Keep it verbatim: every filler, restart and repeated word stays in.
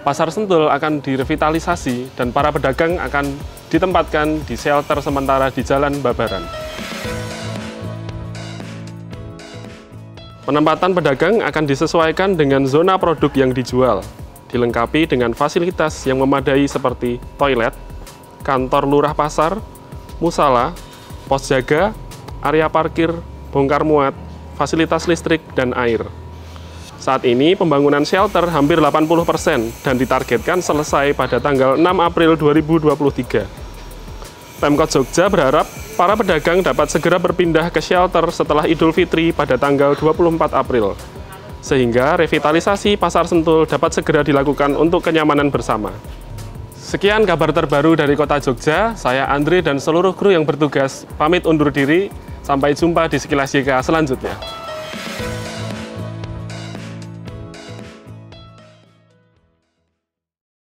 Pasar Sentul akan direvitalisasi dan para pedagang akan ditempatkan di shelter sementara di Jalan Babaran. Penempatan pedagang akan disesuaikan dengan zona produk yang dijual, dilengkapi dengan fasilitas yang memadai seperti toilet, kantor lurah pasar, musala, pos jaga, area parkir, bongkar muat, fasilitas listrik, dan air. Saat ini pembangunan shelter hampir delapan puluh persen dan ditargetkan selesai pada tanggal enam April dua ribu dua puluh tiga. Pemkot Jogja berharap para pedagang dapat segera berpindah ke shelter setelah Idul Fitri pada tanggal dua puluh empat April, sehingga revitalisasi Pasar Sentul dapat segera dilakukan untuk kenyamanan bersama. Sekian kabar terbaru dari Kota Jogja, saya Andre dan seluruh kru yang bertugas pamit undur diri, sampai jumpa di Sekilas Y K selanjutnya.